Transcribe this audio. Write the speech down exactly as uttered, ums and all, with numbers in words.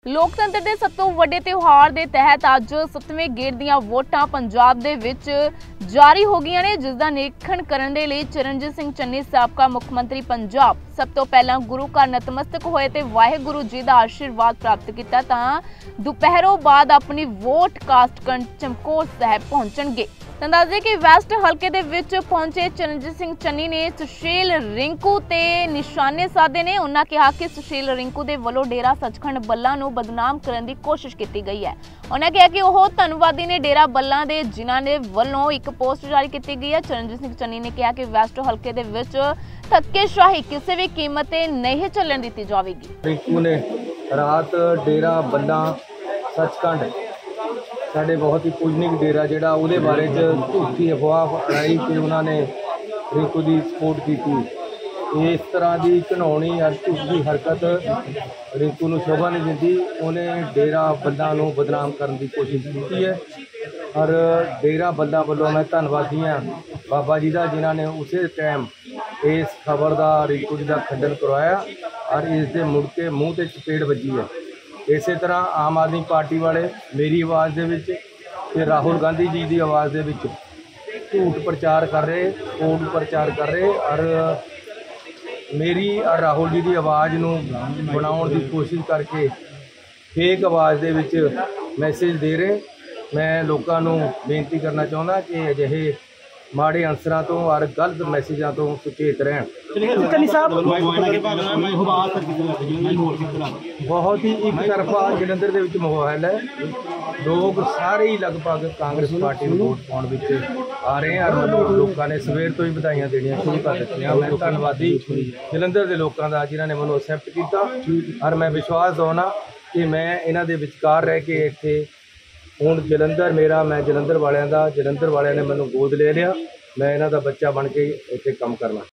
लोकतंत्र के सब तो वड्डे त्योहार के तहत अज सत्तवें गेड़ दीआं वोटां पंजाब दे विच जारी हो गईआं ने, जिस दा निरीखण करन दे लई चरणजीत सिंह चन्नी साबका मुख मंत्री पंजाब सब तो पहला गुरु घर नतमस्तक होए ते वाहिगुरु जी दा आशीर्वाद प्राप्त किया। तां दुपहरों बाद अपनी वोट कास्ट करन चमकौर साहिब पहुंचणगे। अंदाजे कि वैस्ट हल्के दे विच पहुंचे चरणजीत सिंह चन्नी ने सुशील रिंकू ते निशाने साधे ने। उन्होंने कहा कि सुशील रिंकू दे वलों डेरा सचखंड बल्ला नूं बदनाम करन दी कोशिश की गई है। उन्होंने कहा कि वह धन्नवादी ने डेरा बल्ला दे जिन्हां ने वलों एक पोस्ट जारी की गई है। चरणजीत सिंह चन्नी ने कहा कि वैस्ट हल्के दे विच धक्केशाही किसी भी कीमत ते नहीं चलन दी जाएगी। रिंकू ने रात डेरा बल्ला सचखंड साढ़े बहुत ही पूजनिक डेरा जोड़ा वो बारे झूठी अफवाह फैलाई कि उन्होंने रिंकू की सपोर्ट की थी। इस तरह की घिनौनी या झूठी हरकत रिंकू को शोभा नहीं दी। उन्हें डेरा बल्ला नूं बदनाम करने की कोशिश की है और डेरा बल्ला वालों मैं धन्नवादी हाँ बाबा जी का जिन्होंने उस टाइम इस खबर का रिंकू जी का खंडन करवाया और इसके मुड़ के मूँह से चपेट बजी है। इस तरह आम आदमी पार्टी वाले मेरी आवाज़ दे विच ते राहुल गांधी जी की आवाज़ दे विच झूठ प्रचार कर रहे, कूट प्रचार कर रहे और मेरी और राहुल जी की आवाज़ नूं बनाउण की कोशिश करके फेक आवाज़ दे विच मैसेज दे रहे। मैं लोगों नूं बेनती करना चाहुंदा कि अजिहे माड़े अंसरां तो और गलत मैसेजां तो सुचेत रहन। बहुत ही एक तरफा जलंधर दे विच माहौल है। लोग सारे ही लगभग कांग्रेस पार्टी को वोट पाउण विच आ रहे हैं और लोगों ने सवेर तो ही बधाइयां देनियां शुरू कर दित्तियां। मैं धन्नवादी जलंधर के लोगों का जिन्होंने मैनूं एक्सैप्ट किया और मैं विश्वास दौना कि मैं इन्हां दे विचकार रह के इत्थे हुण जलंधर मेरा मैं जलंधर वालियां दा जलंधर वालियां ने मैनूं गोद ले लिया। मैं इन्हां दा बच्चा बन के इत्थे काम करना।